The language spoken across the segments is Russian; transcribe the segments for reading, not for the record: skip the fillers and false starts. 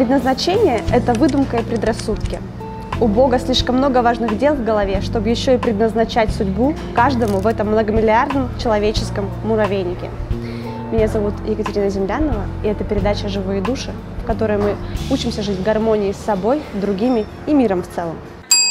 Предназначение – это выдумка и предрассудки. У Бога слишком много важных дел в голове, чтобы еще и предназначать судьбу каждому в этом многомиллиардном человеческом муравейнике. Меня зовут Екатерина Землянова, и это передача «Живые души», в которой мы учимся жить в гармонии с собой, другими и миром в целом.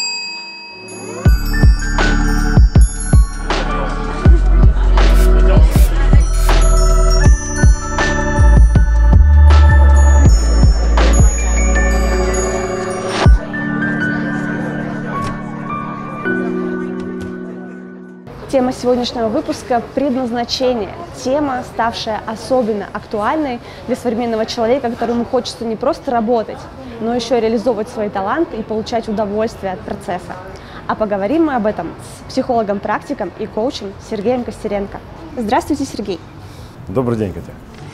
Тема сегодняшнего выпуска – предназначение. Тема, ставшая особенно актуальной для современного человека, которому хочется не просто работать, но еще и реализовывать свои таланты и получать удовольствие от процесса. А поговорим мы об этом с психологом-практиком и коучем Сергеем Костеренко. Здравствуйте, Сергей. Добрый день, Катя.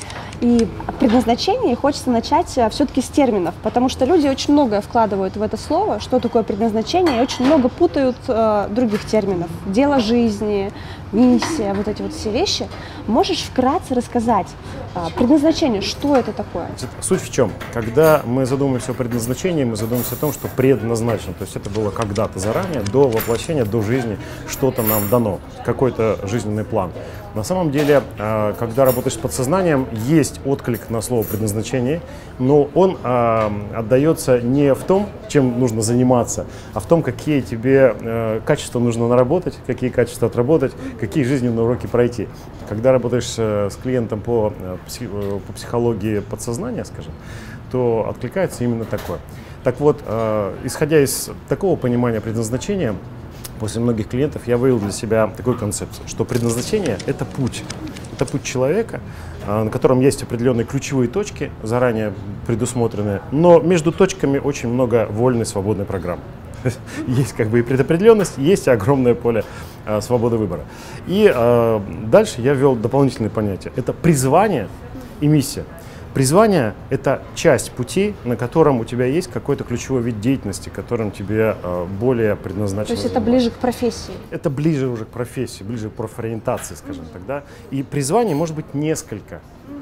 И предназначение хочется начать все-таки с терминов, потому что люди очень многое вкладывают в это слово, что такое предназначение, и очень много путают других терминов. Дело жизни, миссия, вот эти вот все вещи. Можешь вкратце рассказать предназначение, что это такое? Суть в чем? Когда мы задумываемся о предназначении, мы задумываемся о том, что предназначено. То есть это было когда-то заранее, до воплощения, до жизни, что-то нам дано, какой-то жизненный план. На самом деле, когда работаешь с подсознанием, есть отклик на слово предназначение, но он отдается не в том, чем нужно заниматься, а в том, какие тебе качества нужно наработать, какие качества отработать, какие жизненные уроки пройти. Когда работаешь с клиентом по психологии подсознания, скажем, то откликается именно такое. Так вот, исходя из такого понимания предназначения, после многих клиентов я выявил для себя такую концепцию, что предназначение – это путь. Это путь человека, на котором есть определенные ключевые точки, заранее предусмотренные, но между точками очень много вольной, свободной программы. Есть как бы и предопределенность, есть и огромное поле свободы выбора. И дальше я ввел дополнительные понятия. Это призвание и миссия. Призвание – это часть пути, на котором у тебя есть какой-то ключевой вид деятельности, которым тебе более предназначено. То есть это ближе к профессии? Это ближе уже к профессии, ближе к профориентации, скажем так. Да? И призваний может быть несколько.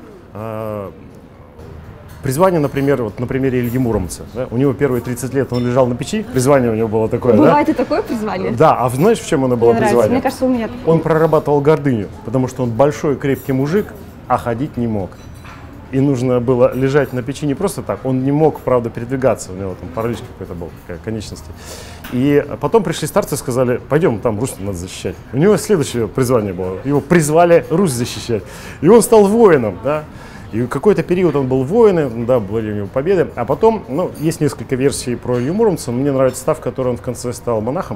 Призвание, например, вот на примере Ильи Муромца. Да? У него первые 30 лет он лежал на печи, призвание у него было такое. Бывает да? И такое призвание? Да, а знаешь, в чем оно было призвание? Мне кажется, у меня. Он прорабатывал гордыню, потому что он большой, крепкий мужик, а ходить не мог. И нужно было лежать на печи не просто так, он не мог, правда, передвигаться, у него там паралич какой-то был, конечности. И потом пришли старцы и сказали: пойдем, там Русь надо защищать. У него следующее призвание было, его призвали Русь защищать. И он стал воином, да. И какой-то период он был воином, да, были у него победы. А потом, ну, есть несколько версий про Илью Муромца. Мне нравится та, в которой он в конце стал монахом.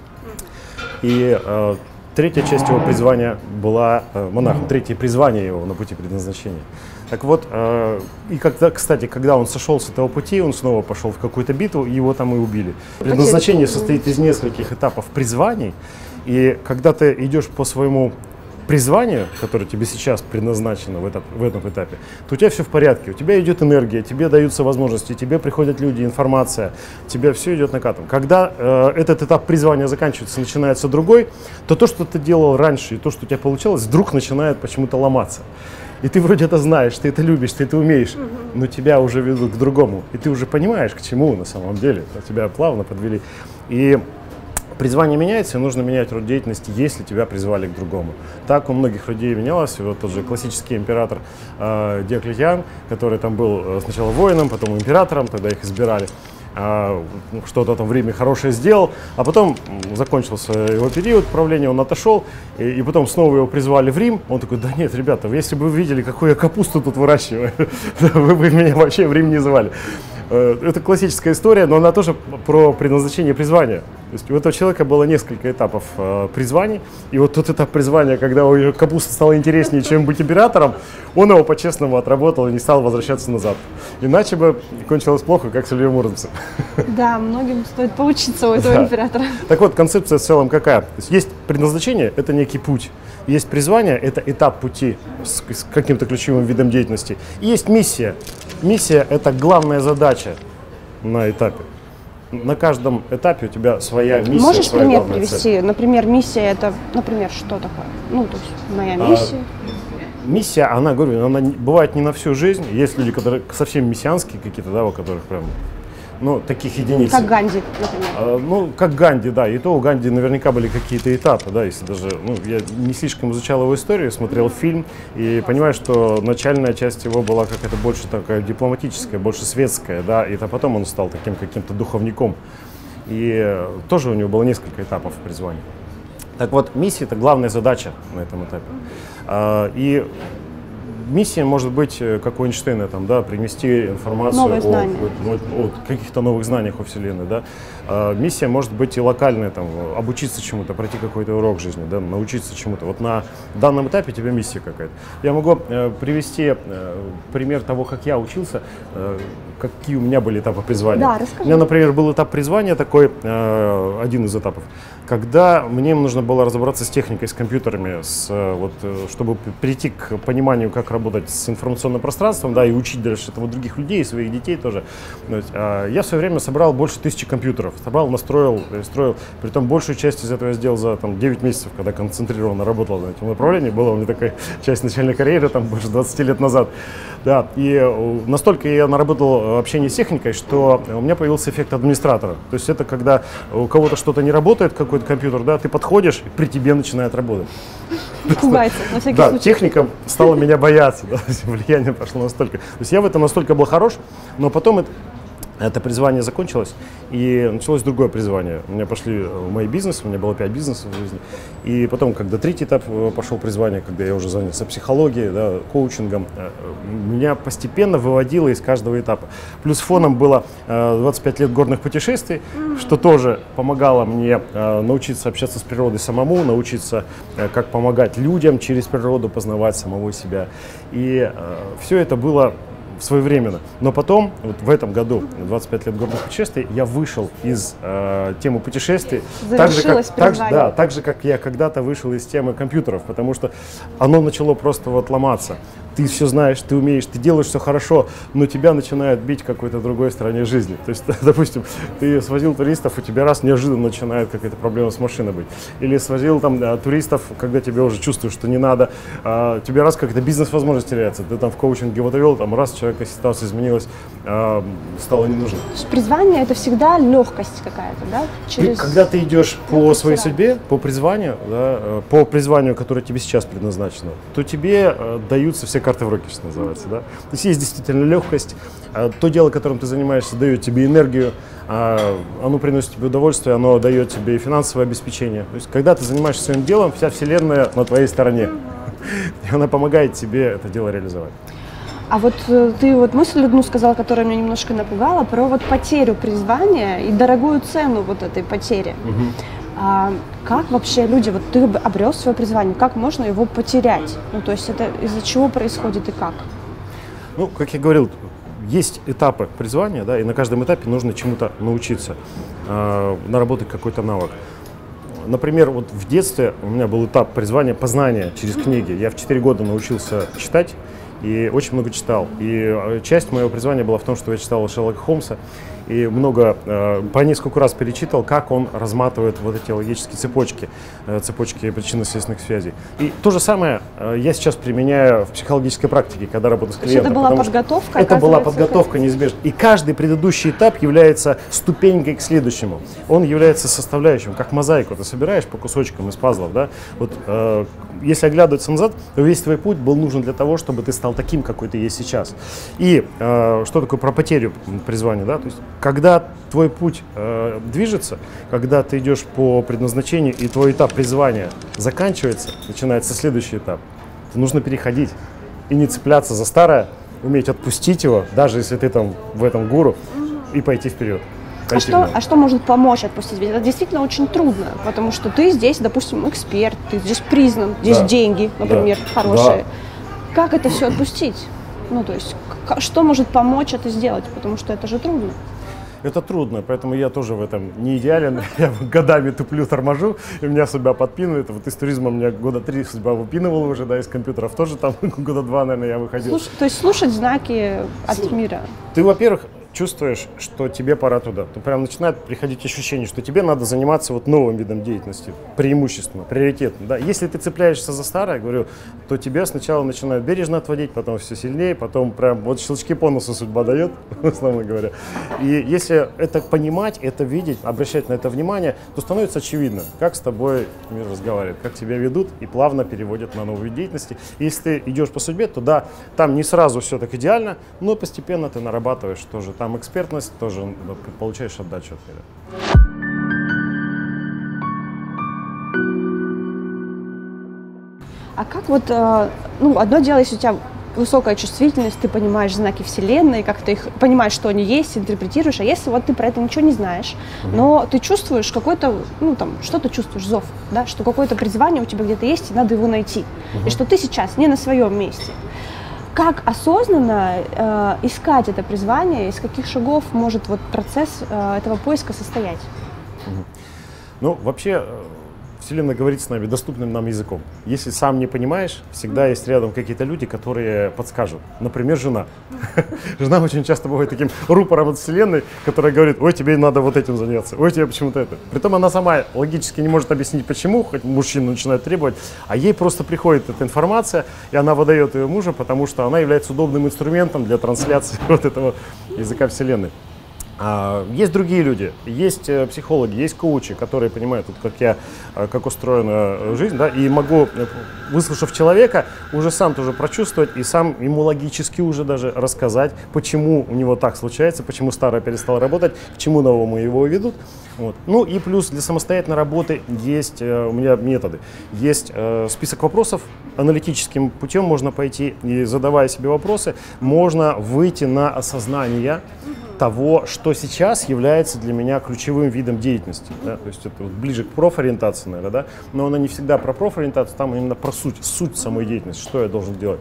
И третья часть его призвания была монахом, третье призвание его на пути предназначения. Так вот, и когда, кстати, когда он сошел с этого пути, он снова пошел в какую-то битву, и его там и убили. Предназначение состоит из нескольких этапов призваний, и когда ты идешь по своему призванию, которое тебе сейчас предназначено в этом этапе, то у тебя все в порядке, у тебя идет энергия, тебе даются возможности, тебе приходят люди, информация, тебе все идет накатом. Когда этот этап призвания заканчивается, начинается другой, то то, что ты делал раньше, и то, что у тебя получалось, вдруг начинает почему-то ломаться. И ты вроде это знаешь, ты это любишь, ты это умеешь, но тебя уже ведут к другому. И ты уже понимаешь, к чему на самом деле. Тебя плавно подвели. И призвание меняется, и нужно менять род деятельности, если тебя призвали к другому. Так у многих людей менялось. Вот тот же классический император Диоклетиан, который там был сначала воином, потом императором, тогда их избирали. Что-то там в Риме хорошее сделал, а потом закончился его период правления, он отошел, и потом снова его призвали в Рим. Он такой: да нет, ребята, если бы вы видели, какую я капусту тут выращиваю, вы бы меня вообще в Рим не звали. Это классическая история, но она тоже про предназначение и призвание. То есть у этого человека было несколько этапов призваний, и вот тот этап призвания, когда у него капуста стала интереснее, чем быть императором, он его по-честному отработал и не стал возвращаться назад. Иначе бы кончилось плохо, как с Ильей Муромцем. Да, многим стоит поучиться у этого императора. Так вот, концепция в целом какая? То есть предназначение – это некий путь. Есть призвание – это этап пути с каким-то ключевым видом деятельности. И есть миссия. Миссия – это главная задача на этапе. На каждом этапе у тебя своя миссия. Можешь пример привести? Например, миссия – это, например, что такое? Ну, то есть моя миссия. миссия, она, говорю, она бывает не на всю жизнь. Есть люди, которые совсем мессианские какие-то, да, у которых прям, ну, таких единиц. Как Ганди, например. Ну, как Ганди, да. И то у Ганди наверняка были какие-то этапы, да, если даже, ну, я не слишком изучал его историю, смотрел фильм и понимаю, что начальная часть его была какая-то больше такая дипломатическая, больше светская, да, и то потом он стал таким каким-то духовником. И тоже у него было несколько этапов призвания. Так вот, миссия – это главная задача на этом этапе. И миссия может быть, как у Эйнштейна, там, да, принести информацию о каких-то новых знаниях о Вселенной. Да. Миссия может быть и локальная, там, обучиться чему-то, пройти какой-то урок жизни, да, научиться чему-то. Вот на данном этапе у тебя миссия какая-то. Я могу привести пример того, как я учился, какие у меня были этапы призвания. Да, расскажи. У меня, например, был этап призвания такой, один из этапов, когда мне нужно было разобраться с техникой, с компьютерами, чтобы прийти к пониманию, как работать с информационным пространством, да, и учить дальше этого других людей, и своих детей тоже. Я в свое время собрал больше 1000 компьютеров. Собрал, настроил, строил. Притом большую часть из этого я сделал за 9 месяцев, когда концентрированно работал на этом направлении. Была у меня такая часть начальной карьеры, там, больше 20 лет назад. Да, и настолько я наработал общение с техникой, что у меня появился эффект администратора. То есть это когда у кого-то что-то не работает, какой-то компьютер, да, ты подходишь, и при тебе начинает работать. Пугается, на всякий да, случай. Техника стала меня бояться, да, влияние пошло настолько. То есть я в этом настолько был хорош, но потом это призвание закончилось, и началось другое призвание. У меня пошли в мои бизнесы, у меня было 5 бизнесов в жизни. И потом, когда третий этап пошел призвание, когда я уже занялся психологией, да, коучингом, меня постепенно выводило из каждого этапа. Плюс фоном было 25 лет горных путешествий, что тоже помогало мне научиться общаться с природой самому, научиться, как помогать людям через природу, познавать самого себя. И все это было своевременно. Но потом, вот в этом году, 25 лет горных путешествий, я вышел из темы путешествий, так же, как я когда-то вышел из темы компьютеров, потому что оно начало просто вот ломаться. Ты все знаешь, ты умеешь, ты делаешь все хорошо, но тебя начинает бить в какой-то другой стороне жизни. То есть, допустим, ты свозил туристов, у тебя раз неожиданно начинает какая-то проблема с машиной быть. Или свозил там туристов, когда тебе уже чувствуешь, что не надо, тебе раз как-то бизнес-возможность теряется. Ты там в коучинге его довел, там раз человека ситуация изменилась, стало не нужно. То есть призвание – это всегда легкость какая-то, да? Когда ты идешь по своей судьбе, по призванию, да, по призванию, которое тебе сейчас предназначено, то тебе даются все карты в руки, что называется. Да? То есть есть действительно легкость, то дело, которым ты занимаешься, дает тебе энергию, оно приносит тебе удовольствие, оно дает тебе и финансовое обеспечение. То есть когда ты занимаешься своим делом, вся вселенная на твоей стороне, и она помогает тебе это дело реализовать. А вот ты вот мысль одну сказала, которая меня немножко напугала, про вот потерю призвания и дорогую цену вот этой потери. Как вообще люди, вот ты обрел свое призвание, как можно его потерять? Ну, то есть это из-за чего происходит и как? Ну, как я говорил, есть этапы призвания, да, и на каждом этапе нужно чему-то научиться, наработать какой-то навык. Например, вот в детстве у меня был этап призвания познания через книги. Я в 4 года научился читать и очень много читал. И часть моего призвания была в том, что я читал Шерлока Холмса и по несколько раз перечитывал, как он разматывает вот эти логические цепочки причинно-следственных связей. И то же самое я сейчас применяю в психологической практике, когда работаю с клиентом. Это была подготовка? Это была подготовка неизбежна. И каждый предыдущий этап является ступенькой к следующему. Он является составляющим, как мозаику. Ты собираешь по кусочкам из пазлов. Да? Вот, если оглядываться назад, то весь твой путь был нужен для того, чтобы ты стал таким, какой ты есть сейчас. И что такое про потерю призвания? Да? То есть, когда твой путь движется, когда ты идешь по предназначению и твой этап призвания заканчивается, начинается следующий этап, то нужно переходить и не цепляться за старое, уметь отпустить его, даже если ты там в этом гуру, и пойти вперед. А что может помочь отпустить? Ведь это действительно очень трудно, потому что ты здесь, допустим, эксперт, ты здесь признан, здесь деньги, например, хорошие. Да. Как это все отпустить? Ну, то есть, что может помочь это сделать? Потому что это же трудно. Это трудно, поэтому я тоже в этом не идеален. Я годами туплю, торможу, и меня судьба подпинывает. Вот из туризма меня года 3 судьба выпинывала уже, да, из компьютеров тоже там года 2, наверное, я выходил. То есть слушать знаки от мира. Ты, во-первых, чувствуешь, что тебе пора туда, то прям начинает приходить ощущение, что тебе надо заниматься вот новым видом деятельности, преимущественно, приоритетно. Да? Если ты цепляешься за старое, говорю, то тебя сначала начинают бережно отводить, потом все сильнее, потом прям вот щелчки по носу судьба дает, условно говоря. И если это понимать, это видеть, обращать на это внимание, то становится очевидно, как с тобой мир разговаривает, как тебя ведут и плавно переводят на новую вид деятельности. И если ты идешь по судьбе, то да, там не сразу все так идеально, но постепенно ты нарабатываешь тоже там экспертность, тоже получаешь отдачу от мира. А как вот, ну, одно дело, если у тебя высокая чувствительность, ты понимаешь знаки Вселенной, как ты их понимаешь, что они есть, интерпретируешь, а если вот ты про это ничего не знаешь, но ты чувствуешь какой-то, ну там, что ты чувствуешь, зов, да, что какое-то призвание у тебя где-то есть, и надо его найти, и что ты сейчас не на своем месте. Как осознанно искать это призвание, из каких шагов может вот процесс этого поиска состоять? Ну, вообще, Вселенная говорит с нами доступным нам языком. Если сам не понимаешь, всегда есть рядом какие-то люди, которые подскажут. Например, жена. Жена очень часто бывает таким рупором от Вселенной, которая говорит: ой, тебе надо вот этим заняться, ой, тебе почему-то это. Притом она сама логически не может объяснить, почему, хоть мужчина начинает требовать, а ей просто приходит эта информация, и она выдает ее мужу, потому что она является удобным инструментом для трансляции вот этого языка Вселенной. Есть другие люди, есть психологи, есть коучи, которые понимают, вот как устроена жизнь, да, и могу, выслушав человека, уже сам тоже прочувствовать и сам ему логически уже даже рассказать, почему у него так случается, почему старое перестало работать, к чему новому его ведут. Вот. Ну и плюс для самостоятельной работы есть у меня методы. Есть список вопросов, аналитическим путем можно пойти, и задавая себе вопросы, можно выйти на осознание того, что сейчас является для меня ключевым видом деятельности. Да? То есть это вот ближе к профориентации, наверное, да? Но она не всегда про профориентацию, там именно про суть самой деятельности, что я должен делать.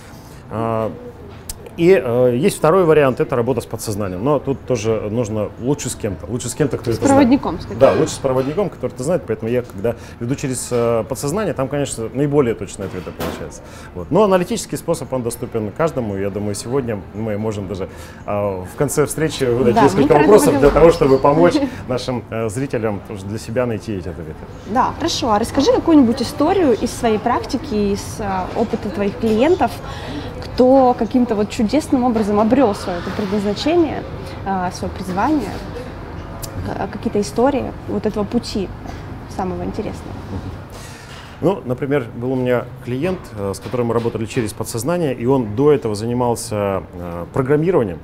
И есть второй вариант, это работа с подсознанием, но тут тоже нужно лучше с кем-то, кто это знает. С проводником, скажем. Да, лучше с проводником, который это знает, поэтому я, когда веду через подсознание, там, конечно, наиболее точные ответы получаются. Вот. Но аналитический способ, он доступен каждому, я думаю, сегодня мы можем даже в конце встречи выдать несколько вопросов для того, чтобы помочь нашим зрителям тоже для себя найти эти ответы. Да, хорошо. А расскажи какую-нибудь историю из своей практики, из опыта твоих клиентов, кто каким-то вот чудесным образом обрел свое предназначение, свое призвание, какие-то истории вот этого пути самого интересного. Ну, например, был у меня клиент, с которым мы работали через подсознание, и он до этого занимался программированием.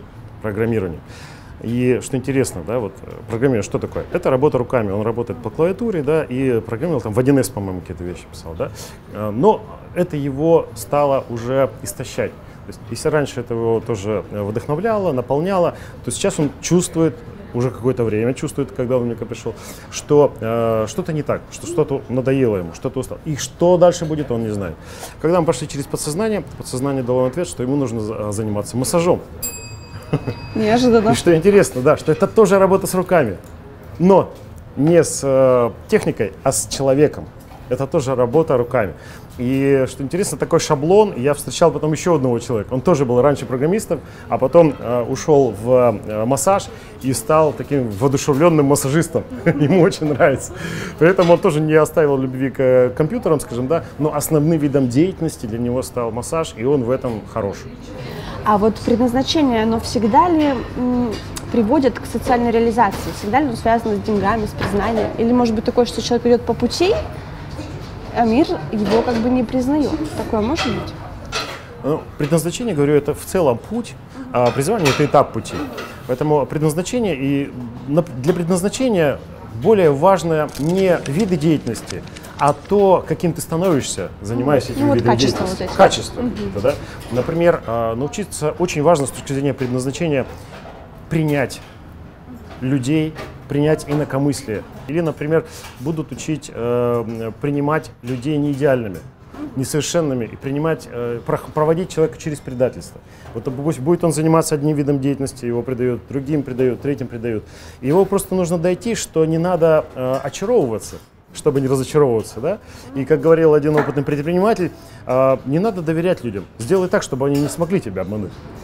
И что интересно, да, вот программирование, что такое? Это работа руками, он работает по клавиатуре, да, и программировал там в 1С, по-моему, какие-то вещи писал, да. Но это его стало уже истощать. То есть, если раньше это его тоже вдохновляло, наполняло, то сейчас он чувствует, уже какое-то время чувствует, когда он мне пришел, что что-то не так, что что-то надоело ему, что-то устал. И что дальше будет, он не знает. Когда мы пошли через подсознание дало ему ответ, что ему нужно заниматься массажом. Неожиданно. И что интересно, да, что это тоже работа с руками, но не с техникой, а с человеком. Это тоже работа руками. И что интересно, такой шаблон, я встречал потом еще одного человека. Он тоже был раньше программистом, а потом ушел в массаж и стал таким воодушевленным массажистом. Ему очень нравится. Поэтому он тоже не оставил любви к компьютерам, скажем, да, но основным видом деятельности для него стал массаж, и он в этом хорош. А вот предназначение, оно всегда ли приводит к социальной реализации? Всегда ли оно связано с деньгами, с признанием? Или может быть такое, что человек идет по пути, а мир его как бы не признает? Такое может быть? Ну, предназначение, говорю, это в целом путь, а призвание — это этап пути. Поэтому предназначение, и для предназначения более важно не виды деятельности, а то, каким ты становишься, занимаясь этим видом деятельности. Вот качество. Да? Например, научиться очень важно с точки зрения предназначения принять людей, принять инакомыслие. Или, например, будут учить принимать людей неидеальными, несовершенными, и проводить человека через предательство. Вот будет он заниматься одним видом деятельности, его предают, другим предают, третьим предают. Его просто нужно дойти, что не надо очаровываться, чтобы не разочаровываться, да? И, как говорил один опытный предприниматель, не надо доверять людям. Сделай так, чтобы они не смогли тебя обмануть.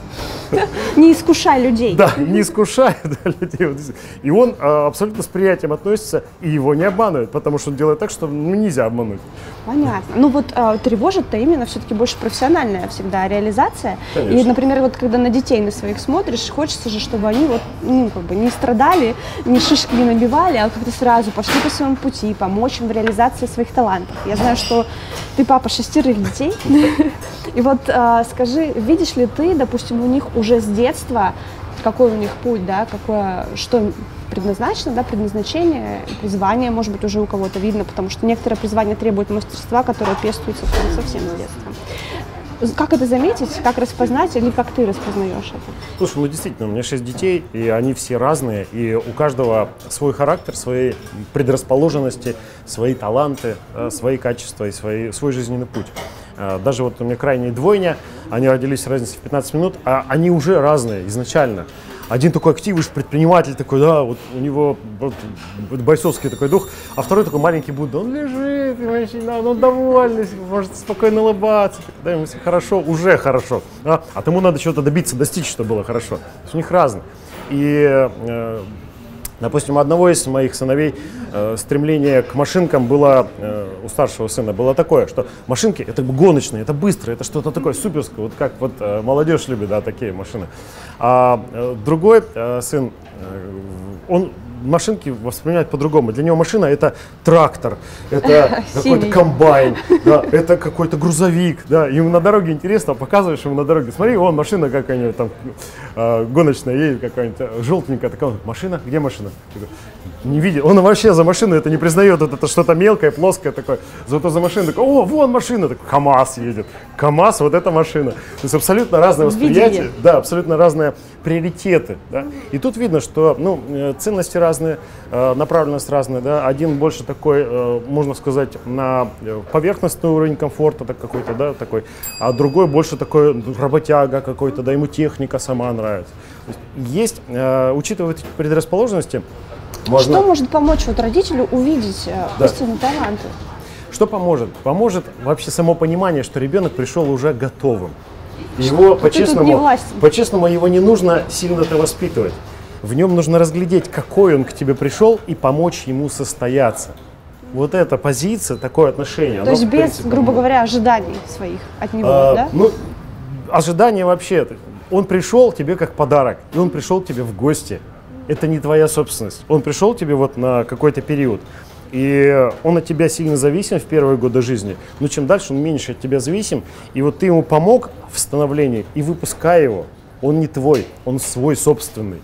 Не искушай людей. Да, не искушает людей. И он абсолютно с приятием относится, и его не обманывает, потому что он делает так, что нельзя обмануть. Понятно. Ну вот тревожит-то именно все-таки больше профессиональная всегда реализация. Конечно. И, например, вот когда на детей на своих смотришь, хочется же, чтобы они вот, ну, как бы не страдали, ни шишки не набивали, а как-то сразу пошли по своему пути, помочь им в реализации своих талантов. Я знаю, что ты папа 6 детей. И вот скажи, видишь ли ты, допустим, у них уже с детства, какой у них путь, да, какое, что им предназначено, да, предназначение, призвание, может быть, уже у кого-то видно, потому что некоторые призвания требуют мастерства, которое пестуется совсем с детства. Как это заметить, как распознать, или как ты распознаешь это? Слушай, ну действительно, у меня 6 детей, и они все разные, и у каждого свой характер, свои предрасположенности, свои таланты, свои качества и свой жизненный путь. Даже вот у меня крайняя двойня, они родились с разницей в 15 минут, а они уже разные изначально. Один такой активный предприниматель, такой, да, вот у него вот, бойцовский такой дух, а второй такой маленький Будда, он лежит, он довольный, может спокойно улыбаться, да, ему все хорошо, уже хорошо, а тому надо чего-то добиться, достичь, чтобы было хорошо. То есть у них разные. И, допустим, у одного из моих сыновей стремление к машинкам было, у старшего сына было такое, что машинки это гоночные, это быстро, это что-то такое суперское, вот как вот молодежь любит, да, такие машины. А другой сын, он машинки воспринимает по-другому. Для него машина это трактор, это какой-то комбайн, да, это какой-то грузовик, да. Ему на дороге интересно, показываешь ему на дороге, смотри, вон машина какая-нибудь там гоночная едет, какая-нибудь желтенькая, такая машина, где машина? Не видит, он вообще за машину это не признает, это что-то мелкое, плоское такое. Зато за машиной такой, о, вон машина, такой, КамАЗ едет, КамАЗ, вот эта машина. То есть абсолютно разное восприятие, да, абсолютно разные приоритеты, да. И тут видно, что, ну, ценности разные, направленность разная, да. Один больше такой, можно сказать, на поверхностный уровень комфорта так какой-то, да, такой, а другой больше такой работяга какой-то, да, ему техника сама нравится. Есть, учитывая эти предрасположенности, можно... Что может помочь вот родителю увидеть истинные таланты? Что поможет? Поможет вообще само понимание, что ребенок пришел уже готовым. Его по-честному его не нужно сильно-то воспитывать. В нем нужно разглядеть, какой он к тебе пришел, и помочь ему состояться. Вот эта позиция, такое отношение. То есть без, грубо говоря, ожиданий своих от него, да? Ну, ожидания вообще. Он пришел тебе как подарок, и он пришел к тебе в гости. Это не твоя собственность. Он пришел к тебе вот на какой-то период, и он от тебя сильно зависим в первые годы жизни. Но чем дальше, он меньше от тебя зависим. И вот ты ему помог в становлении, и выпускай его. Он не твой, он свой собственный.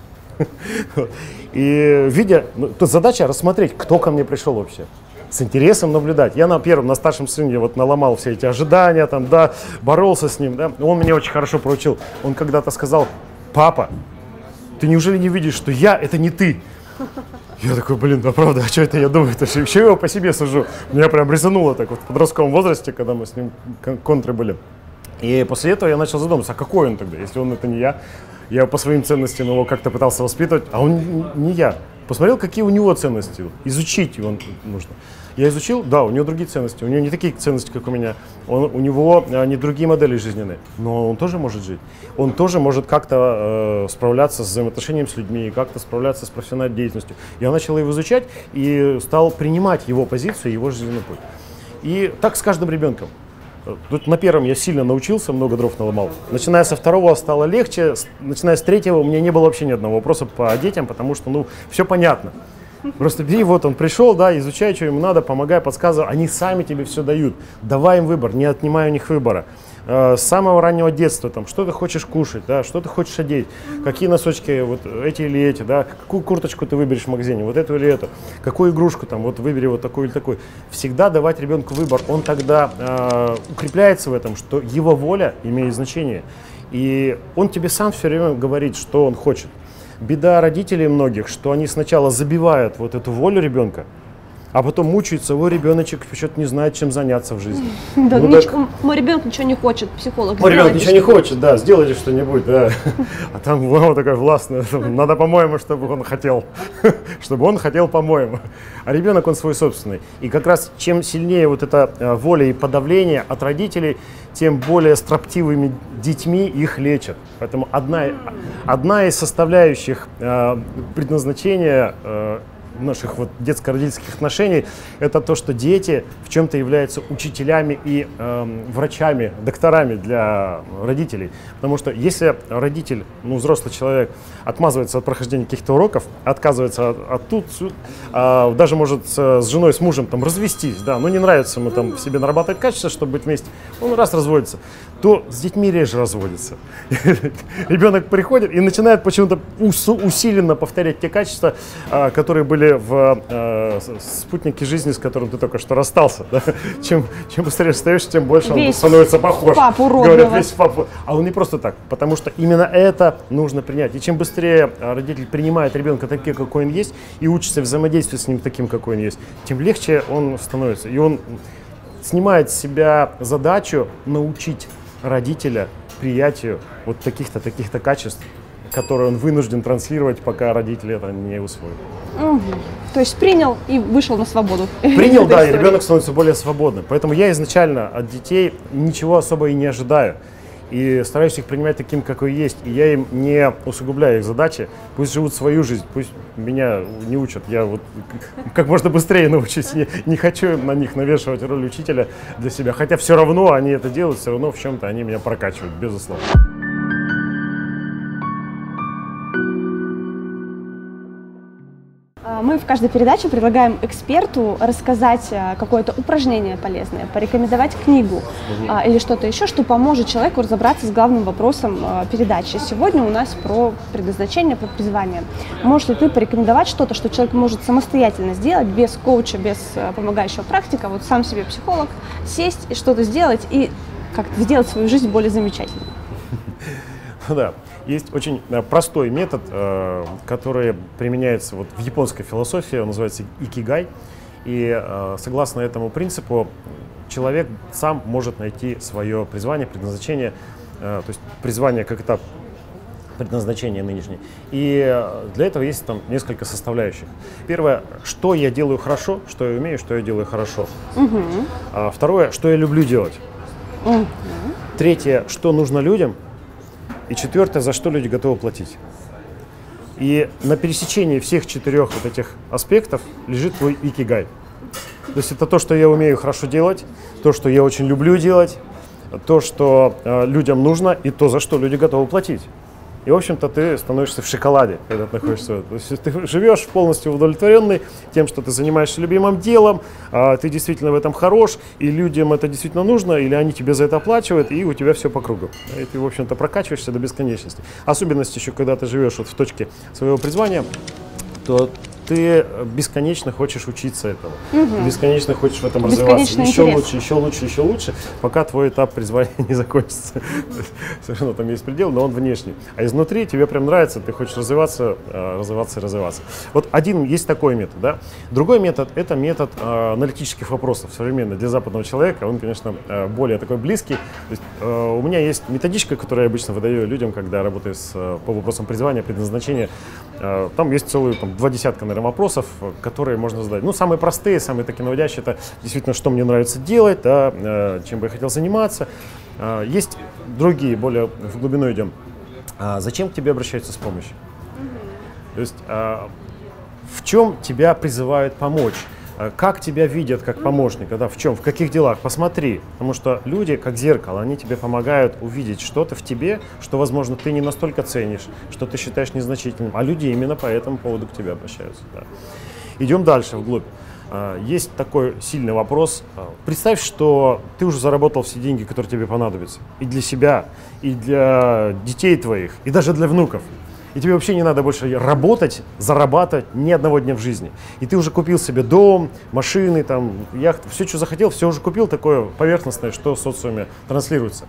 И видя, тут задача рассмотреть, кто ко мне пришел вообще. С интересом наблюдать. Я на старшем сыне вот наломал все эти ожидания, там, да, боролся с ним, да. Он меня очень хорошо проучил. Он когда-то сказал: папа, ты неужели не видишь, что я это не ты? Я такой, блин, да правда, а что это я думаю? Это же еще его по себе сужу. Меня прям резануло так вот в подростковом возрасте, когда мы с ним контры были. И после этого я начал задумываться, а какой он тогда, если он это не я? Я по своим ценностям его как-то пытался воспитывать, а он не я. Посмотрел, какие у него ценности, изучить его нужно. Я изучил, да, у него другие ценности, у него не такие ценности, как у меня, у него не другие модели жизненные, но он тоже может жить. Он тоже может как-то справляться с взаимоотношением с людьми, как-то справляться с профессиональной деятельностью. Я начал его изучать и стал принимать его позицию, его жизненный путь. И так с каждым ребенком. Тут на первом я сильно научился, много дров наломал. Начиная со второго стало легче, начиная с третьего у меня не было вообще ни одного вопроса по детям, потому что, ну, все понятно. Просто бери, вот он пришел, да, изучай, что ему надо, помогай, подсказывай. Они сами тебе все дают. Давай им выбор, не отнимай у них выбора. С самого раннего детства, там, что ты хочешь кушать, да, что ты хочешь одеть, какие носочки, вот эти или эти, да, какую курточку ты выберешь в магазине, вот эту или эту, какую игрушку, там, вот выбери вот такую или такую. Всегда давать ребенку выбор, он тогда укрепляется в этом, что его воля имеет значение. И он тебе сам все время говорит, что он хочет. Беда родителей многих, что они сначала забивают вот эту волю ребенка, А потом мучается, его ребеночек что-то не знает, чем заняться в жизни. Да, Ну, мой ребенок ничего не хочет, психолог. мой ребенок ничего не хочет, да, сделайте что-нибудь, да. А там мама такая властная, надо, по-моему, чтобы он хотел, по-моему. А ребенок, он свой собственный. И как раз чем сильнее вот эта воля и подавление от родителей, тем более строптивыми детьми их лечат. Поэтому одна из составляющих предназначения наших вот детско-родительских отношений, это то, что дети в чем-то являются учителями и врачами, докторами для родителей. Потому что если родитель, взрослый человек, отмазывается от прохождения каких-то уроков, отказывается даже может с женой, с мужем там развестись, да, но не нравится ему там в себе нарабатывать качество, чтобы быть вместе, он раз разводится, то с детьми реже разводится. Ребенок приходит и начинает почему-то усиленно повторять те качества, которые были в спутнике жизни, с которым ты только что расстался. Да? Чем быстрее остаешься, тем больше он становится похож. Папу Говорят, весь папу. А он не просто так, потому что именно это нужно принять. И чем быстрее родитель принимает ребенка таким, какой он есть, и учится взаимодействовать с ним таким, какой он есть, тем легче он становится. И он снимает с себя задачу научить родителя приятию вот таких-то качеств, которые он вынужден транслировать, пока родители это не усвоят. Угу. То есть принял и вышел на свободу. Принял, да, и ребенок становится более свободным. Поэтому я изначально от детей ничего особо и не ожидаю. И стараюсь их принимать таким, какой есть. И я им не усугубляю их задачи. Пусть живут свою жизнь, пусть меня не учат. Я вот как можно быстрее научусь. Не хочу на них навешивать роль учителя для себя. Хотя все равно они это делают, все равно в чем-то они меня прокачивают, безусловно. Мы в каждой передаче предлагаем эксперту рассказать какое-то упражнение полезное, порекомендовать книгу или что-то еще, что поможет человеку разобраться с главным вопросом передачи. Сегодня у нас про предназначение, про призвание. Можешь ли ты порекомендовать что-то, что человек может самостоятельно сделать, без коуча, без помогающего практика, вот сам себе психолог, сесть и что-то сделать и как-то сделать свою жизнь более замечательной? Да. Есть очень простой метод, который применяется вот в японской философии, он называется икигай. И согласно этому принципу человек сам может найти свое призвание, предназначение, то есть призвание как этап предназначения нынешней. И для этого есть там несколько составляющих. Первое, что я делаю хорошо, что я умею, что я делаю хорошо. Второе, что я люблю делать. Третье, что нужно людям. И четвертое, за что люди готовы платить. И на пересечении всех четырех вот этих аспектов лежит твой икигай. То есть это то, что я умею хорошо делать, то, что я очень люблю делать, то, что людям нужно, и то, за что люди готовы платить. И, в общем-то, ты становишься в шоколаде, когда ты находишься. То есть ты живешь полностью удовлетворенный тем, что ты занимаешься любимым делом, ты действительно в этом хорош, и людям это действительно нужно, или они тебе за это оплачивают, и у тебя все по кругу. И ты, в общем-то, прокачиваешься до бесконечности. Особенность еще, когда ты живешь вот в точке своего призвания, то ты бесконечно хочешь учиться этому, бесконечно хочешь в этом развиваться, еще лучше, еще лучше, еще лучше, пока твой этап призвания не закончится. Все равно там есть предел, но он внешний. А изнутри тебе прям нравится, ты хочешь развиваться, развиваться и развиваться. Вот один есть такой метод, да. Другой метод – это метод аналитических вопросов, современный для западного человека. Он, конечно, более такой близкий. То есть, у меня есть методичка, которую я обычно выдаю людям, когда работаю по вопросам призвания, предназначения. Там есть целые 20, наверное, вопросов, которые можно задать. Ну, самые простые, самые такие наводящие, это действительно, что мне нравится делать, да, чем бы я хотел заниматься. Есть другие, более в глубину идем. Зачем к тебе обращаются с помощью? То есть, в чем тебя призывают помочь? Как тебя видят как помощника, да, в чем, в каких делах, посмотри. Потому что люди, как зеркало, они тебе помогают увидеть что-то в тебе, что, возможно, ты не настолько ценишь, что ты считаешь незначительным. А люди именно по этому поводу к тебе обращаются. Да. Идем дальше, вглубь. Есть такой сильный вопрос. Представь, что ты уже заработал все деньги, которые тебе понадобятся. И для себя, и для детей твоих, и даже для внуков. И тебе вообще не надо больше работать, зарабатывать ни одного дня в жизни. И ты уже купил себе дом, машины, там, яхты, все, что захотел, все уже купил, такое поверхностное, что в социуме транслируется.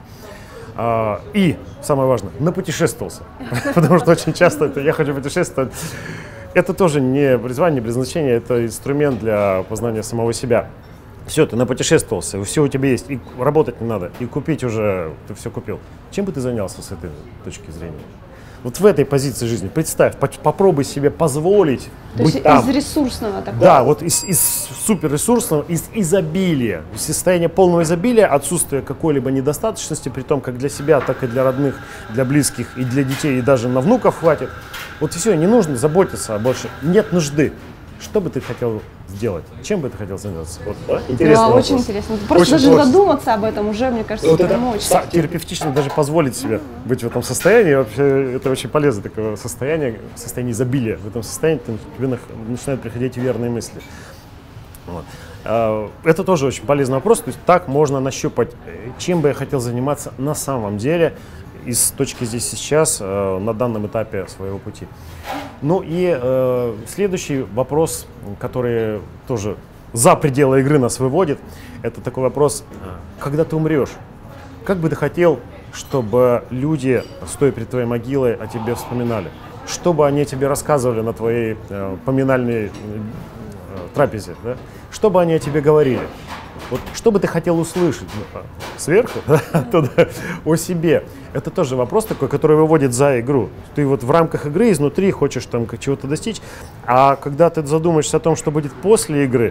И, самое важное, напутешествовался. Потому что очень часто я хочу путешествовать. это тоже не призвание, не предназначение, это инструмент для познания самого себя. Все, ты напутешествовался, все у тебя есть, и работать не надо, и купить уже, ты все купил. Чем бы ты занялся с этой точки зрения? Вот в этой позиции жизни, представь, попробуй себе позволить То быть есть там. из ресурсного такого. Да, вот из суперресурсного, из изобилия, из состояния полного изобилия, отсутствия какой-либо недостаточности, при том как для себя, так и для родных, для близких, и для детей, и даже на внуков хватит. Вот и все, не нужно заботиться больше, нет нужды. Что бы ты хотел сделать? Чем бы ты хотел заняться? Вот, да? Интересно. Да, очень интересно. Просто Очень даже просто. задуматься об этом уже, мне кажется, Вот это это мощь. терапевтично даже позволить себе быть в этом состоянии. Вообще, это очень полезно, такое состояние изобилия. В этом состоянии тебе начинают приходить верные мысли. Вот. Это тоже очень полезный вопрос. То есть так можно нащупать, чем бы я хотел заниматься на самом деле, из точки здесь и сейчас, на данном этапе своего пути. Ну и следующий вопрос, который тоже за пределы игры нас выводит, это такой вопрос: когда ты умрешь, как бы ты хотел, чтобы люди, стоя перед твоей могилой, о тебе вспоминали? Что бы они тебе рассказывали на твоей поминальной трапезе? Да? Что бы они о тебе говорили? Вот что бы ты хотел услышать сверху оттуда, о себе? Это тоже вопрос такой, который выводит за игру. Ты вот в рамках игры изнутри хочешь там чего-то достичь, а когда ты задумаешься о том, что будет после игры,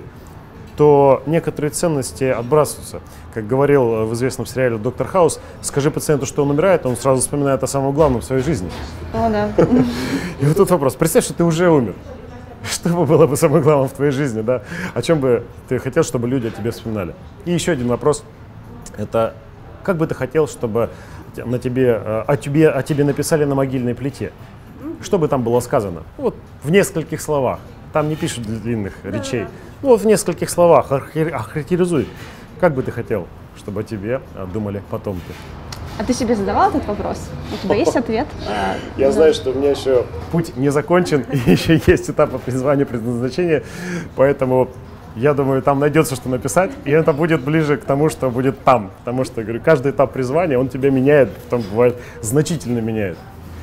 то некоторые ценности отбрасываются. Как говорил в известном сериале «Доктор Хаус», скажи пациенту, что он умирает, он сразу вспоминает о самом главном в своей жизни. О, да. И вот тут вопрос. Представь, что ты уже умер. Что бы было бы самое главное в твоей жизни, да? О чем бы ты хотел, чтобы люди о тебе вспоминали? И еще один вопрос. Это как бы ты хотел, чтобы о тебе написали на могильной плите? Что бы там было сказано? Вот в нескольких словах. Там не пишут длинных речей. Ну вот в нескольких словах охарактеризуй. Как бы ты хотел, чтобы о тебе думали потомки? А ты себе задавал этот вопрос? У тебя есть ответ? Я знаю, что у меня еще путь не закончен, и еще есть этапы призвания, предназначения, поэтому я думаю, там найдется, что написать, и это будет ближе к тому, что будет там. Потому что, говорю, каждый этап призвания, он тебя меняет, потом бывает значительно меняет.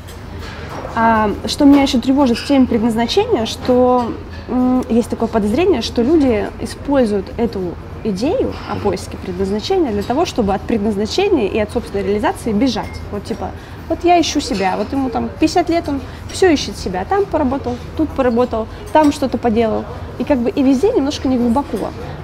Что меня еще тревожит в теме предназначения, что есть такое подозрение, что люди используют эту идею о поиске предназначения для того, чтобы от предназначения и от собственной реализации бежать. Вот типа, вот я ищу себя, вот ему там 50 лет, он все ищет себя, там поработал, тут поработал, там что-то поделал. И как бы и везде немножко не глубоко.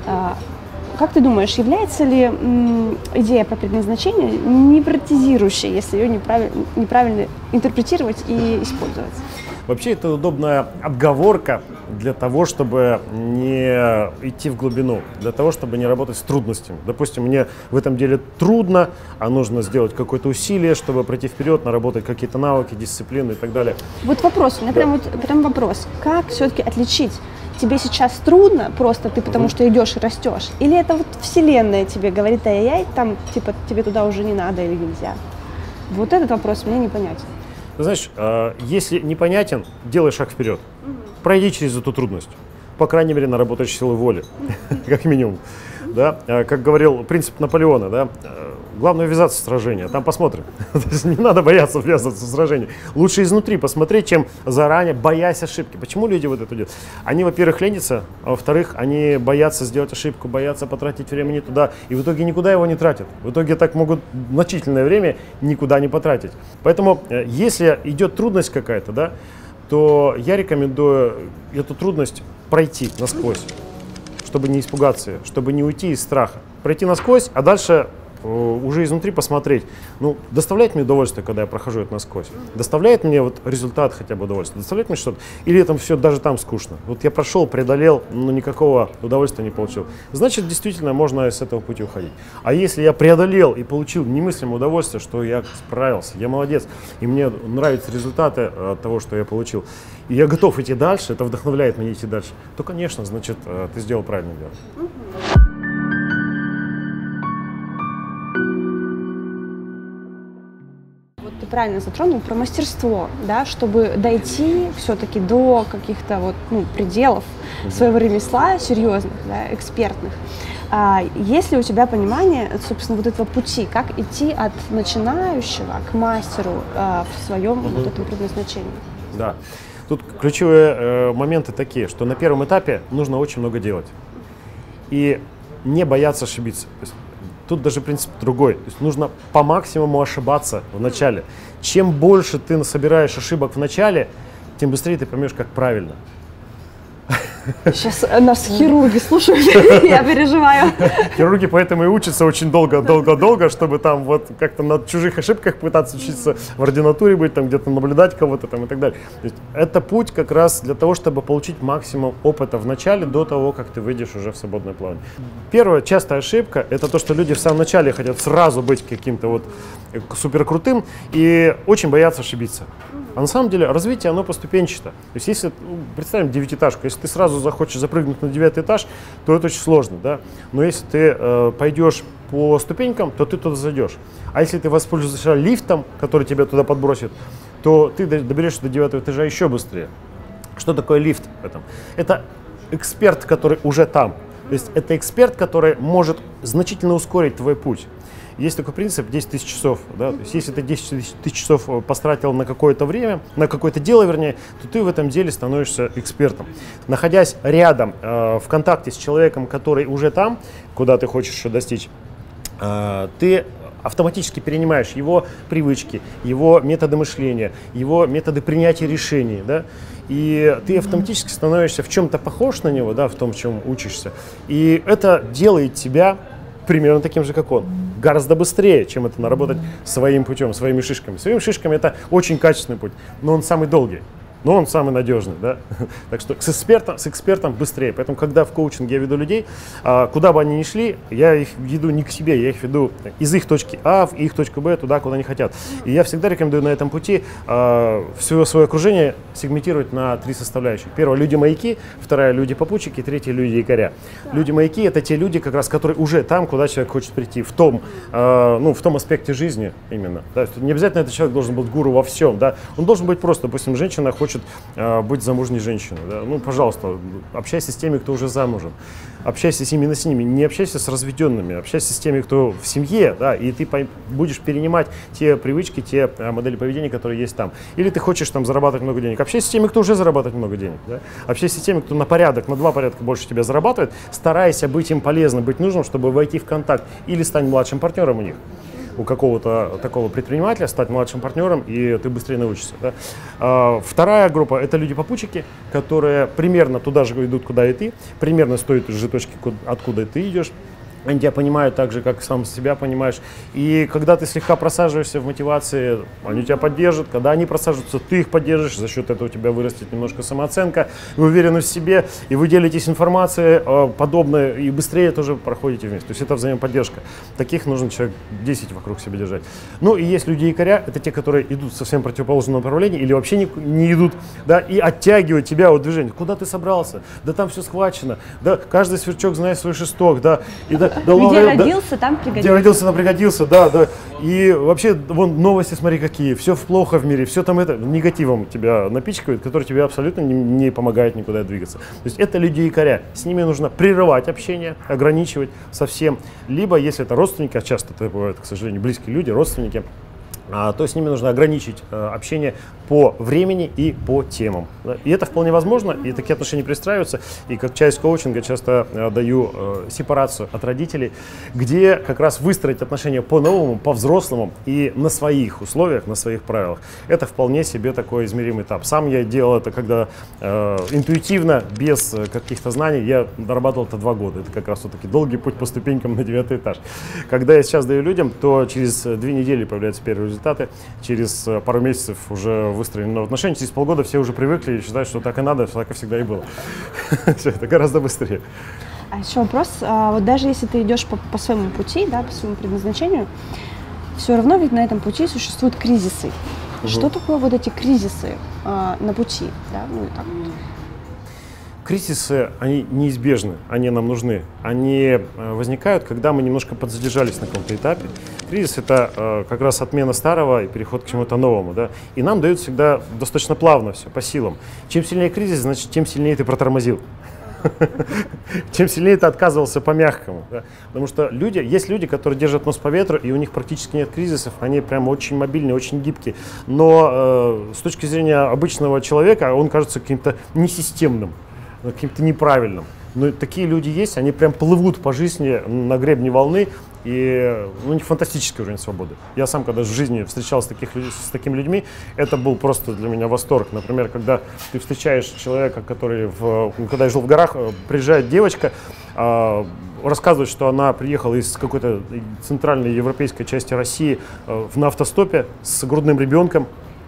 Как ты думаешь, является ли идея про предназначение невротизирующей, если ее неправильно интерпретировать и использовать? Вообще это удобная отговорка для того, чтобы не идти в глубину, для того, чтобы не работать с трудностями. Допустим, мне в этом деле трудно, а нужно сделать какое-то усилие, чтобы пройти вперед, наработать какие-то навыки, дисциплины и так далее. Вот вопрос, у меня прям вопрос. Как все-таки отличить? Тебе сейчас трудно, просто ты потому что идешь и растешь? Или это вот вселенная тебе говорит, ай-яй, там типа тебе туда уже не надо или нельзя? Вот этот вопрос мне непонятен. Ты знаешь, если непонятен, делай шаг вперед. Пройди через эту трудность. По крайней мере, наработаешь силу воли, как минимум. Да? Как говорил принцип Наполеона, да? Главное ввязаться в сражение, там посмотрим. Не надо бояться ввязываться в сражение. Лучше изнутри посмотреть, чем заранее, боясь ошибки. Почему люди вот это делают? Они, во-первых, ленятся, а во-вторых, они боятся сделать ошибку, боятся потратить времени туда, и в итоге никуда его не тратят. В итоге так могут значительное время никуда не потратить. Поэтому, если идет трудность какая-то, да, то я рекомендую эту трудность пройти насквозь, чтобы не испугаться, чтобы не уйти из страха. Пройти насквозь, а дальше уже изнутри посмотреть, ну, доставляет мне удовольствие, когда я прохожу это насквозь? Доставляет мне вот результат хотя бы удовольствие? Доставляет мне что-то? Или это все даже там скучно? Вот я прошел, преодолел, но никакого удовольствия не получил. Значит, действительно, можно с этого пути уходить. А если я преодолел и получил немыслимое удовольствие, что я справился, я молодец, и мне нравятся результаты от того, что я получил, и я готов идти дальше, это вдохновляет меня идти дальше, то, конечно, значит, ты сделал правильное дело. Ты правильно затронул про мастерство, да, чтобы дойти все-таки до каких-то вот, пределов своего ремесла, серьезных, да, экспертных. Есть ли у тебя понимание, собственно, вот этого пути, как идти от начинающего к мастеру в своем вот этом предназначении? Да. Тут ключевые моменты такие, что на первом этапе нужно очень много делать. И не бояться ошибиться. То есть, тут даже принцип другой. То есть нужно по максимуму ошибаться в начале. Чем больше ты собираешь ошибок в начале, тем быстрее ты поймешь, как правильно. Сейчас нас хирурги слушают, я переживаю. Хирурги поэтому и учатся очень долго, чтобы там вот как-то на чужих ошибках пытаться учиться в ординатуре быть, там где-то наблюдать кого-то там и так далее. То есть это путь как раз для того, чтобы получить максимум опыта в начале, до того, как ты выйдешь уже в свободное плавание. Первая частая ошибка – это то, что люди в самом начале хотят сразу быть каким-то вот супер крутым и очень боятся ошибиться. А на самом деле развитие, оно поступенчато. То есть если, представим 9-этажку, если ты сразу захочешь запрыгнуть на 9-й этаж, то это очень сложно, да? Но если ты пойдешь по ступенькам, то ты туда зайдешь. А если ты воспользуешься лифтом, который тебя туда подбросит, то ты доберешься до 9-го этажа еще быстрее. Что такое лифт в этом? Это эксперт, который уже там. То есть это эксперт, который может значительно ускорить твой путь. Есть такой принцип 10 тысяч часов. Да? То есть, если ты 10 тысяч часов потратил на какое-то время, на какое-то дело, вернее, то ты в этом деле становишься экспертом. Находясь рядом, в контакте с человеком, который уже там, куда ты хочешь достичь, ты автоматически перенимаешь его привычки, его методы мышления, его методы принятия решений. Да? И ты автоматически становишься в чем-то похож на него, да, в том, в чем учишься. И это делает тебя примерно таким же, как он. Гораздо быстрее, чем это наработать своим путем, своими шишками. Своими шишками это очень качественный путь, но он самый долгий. Но он самый надежный, да? Так что с экспертом быстрее. Поэтому, когда в коучинге я веду людей, куда бы они ни шли, я их веду не к себе, я их веду из их точки А в их точку Б, туда, куда они хотят. И я всегда рекомендую на этом пути все свое окружение сегментировать на 3 составляющих. Первое – люди-маяки, вторая – люди-попутчики, третья – люди-якоря. Люди-маяки – это те люди, как раз, которые уже там, куда человек хочет прийти, в том аспекте жизни именно. Да? Не обязательно этот человек должен быть гуру во всем, да? Он должен быть просто, допустим, женщина хочет быть замужней женщиной. Да? Ну, пожалуйста, общайся с теми, кто уже замужем. Общайся именно с ними, не общайся с разведенными, общайся с теми, кто в семье, да, и ты будешь перенимать те привычки, те модели поведения, которые есть там. Или ты хочешь там зарабатывать много денег, общайся с теми, кто уже зарабатывает много денег. Да? Общайся с теми, кто на 2 порядка больше тебя зарабатывает, старайся быть им полезным, быть нужным, чтобы войти в контакт, или стань младшим партнером у них. У какого-то такого предпринимателя, стать младшим партнером, и ты быстрее научишься. Да? Вторая группа – это люди-попутчики, которые примерно туда же идут, куда и ты, примерно с той же точки, откуда ты идешь. Они тебя понимают так же, как сам себя понимаешь. И когда ты слегка просаживаешься в мотивации, они тебя поддержат. Когда они просаживаются, ты их поддержишь. За счет этого у тебя вырастет немножко самооценка, вы уверены в себе, и вы делитесь информацией подобной, и быстрее тоже проходите вместе. То есть это взаимоподдержка. Таких нужно человек 10 вокруг себя держать. Ну и есть люди-якоря, это те, которые идут в совсем противоположном направлении или вообще не идут, да, и оттягивают тебя от движения. Куда ты собрался? Да там все схвачено. Да, каждый сверчок знает свой шесток. Да, и да, где родился, там пригодился. Где родился, там пригодился, да. И вообще, вон новости, смотри, какие. Все плохо в мире, все там это негативом тебя напичкивает, который тебе абсолютно не помогает никуда двигаться. То есть это люди-якоря. С ними нужно прерывать общение, ограничивать совсем. Либо, если это родственники, а часто это бывают, к сожалению, близкие люди, родственники, то с ними нужно ограничить общение по времени и по темам. И это вполне возможно, и такие отношения пристраиваются. И как часть коучинга часто даю сепарацию от родителей, где как раз выстроить отношения по-новому, по-взрослому и на своих условиях, на своих правилах. Это вполне себе такой измеримый этап. Сам я делал это, когда интуитивно, без каких-то знаний, я дорабатывал это 2 года. Это как раз вот такой долгий путь по ступенькам на 9-й этаж. Когда я сейчас даю людям, то через 2 недели появляются первые результаты. Через пару месяцев уже выстроены новые отношения, через полгода все уже привыкли и считают, что так и надо, так и всегда и было. Все это гораздо быстрее. А еще вопрос, вот даже если ты идешь по своему пути, да, по своему предназначению, все равно ведь на этом пути существуют кризисы. Что такое вот эти кризисы на пути? Да? Ну, так вот. Кризисы, они неизбежны, они нам нужны. Они возникают, когда мы немножко подзадержались на каком-то этапе. Кризис – это как раз отмена старого и переход к чему-то новому. Да? И нам дают всегда достаточно плавно все, по силам. Чем сильнее кризис, значит, тем сильнее ты протормозил. Чем сильнее ты отказывался по-мягкому. Да? Потому что есть люди, которые держат нос по ветру, и у них практически нет кризисов, они прям очень мобильные, очень гибкие. Но с точки зрения обычного человека он кажется каким-то несистемным, каким-то неправильным. Но такие люди есть, они прям плывут по жизни на гребне волны, и у них фантастический уровень свободы. Я сам, когда в жизни встречался с такими людьми, это был просто для меня восторг. Например, когда ты встречаешь человека, когда я жил в горах, приезжает девочка, рассказывает, что она приехала из какой-то центральной европейской части России на автостопе с грудным ребенком.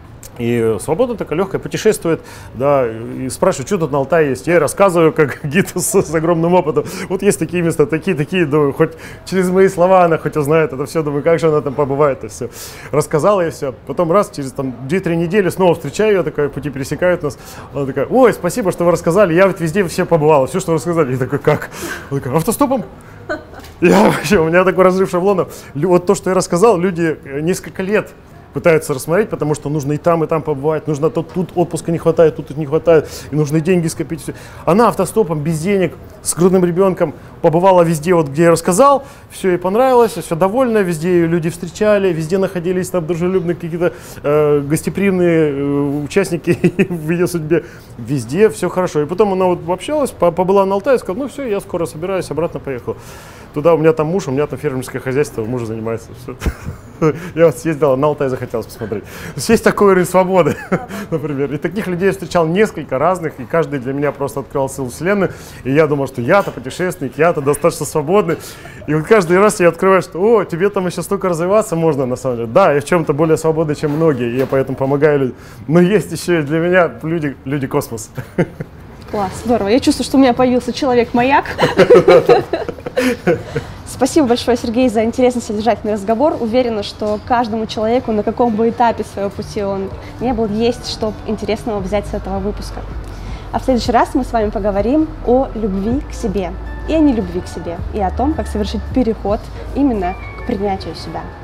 И свободно такая легкая путешествует, да, и спрашивает, что тут на Алтае есть. Я ей рассказываю, как гид с огромным опытом. Вот есть такие места, такие, думаю, хоть через мои слова она хоть узнает это все, думаю, как же она там побывает, это все. Рассказала ей все. Потом раз, через 2-3 недели снова встречаю ее, такая, пути пересекают нас. Она такая, ой, спасибо, что вы рассказали, я вот везде все побывала, все, что вы рассказали. Я такой, как? Она такая, автостопом? У меня такой разрыв шаблонов. Вот то, что я рассказал, люди несколько лет пытаются рассмотреть, потому что нужно и там побывать, нужно тут отпуска не хватает, тут не хватает, и нужно и деньги скопить. Она автостопом, без денег, с грудным ребенком побывала везде, вот где я рассказал, все ей понравилось, все довольна, везде ее люди встречали, везде находились там дружелюбные какие-то гостеприимные участники в ее судьбе, везде все хорошо. И потом она вот общалась, побыла на Алтае, сказала, ну все, я скоро собираюсь, обратно поехал. Туда у меня там муж, у меня там фермерское хозяйство, муж занимается. Все. Я вот съездил, на Алтай захотелось посмотреть. Есть такой уровень свободы, например. И таких людей я встречал несколько разных, и каждый для меня просто открывал силу вселенной. И я думал, что я-то путешественник, я-то достаточно свободный. И вот каждый раз я открываю, что о, тебе там еще столько развиваться можно, на самом деле. Да, я в чем-то более свободный, чем многие, и я поэтому помогаю людям. Но есть еще и для меня люди космос. Класс, здорово. Я чувствую, что у меня появился человек-маяк. Спасибо большое, Сергей, за интересный содержательный разговор. Уверена, что каждому человеку, на каком бы этапе своего пути он не был, есть что интересного взять с этого выпуска. А в следующий раз мы с вами поговорим о любви к себе и о нелюбви к себе, и о том, как совершить переход именно к принятию себя.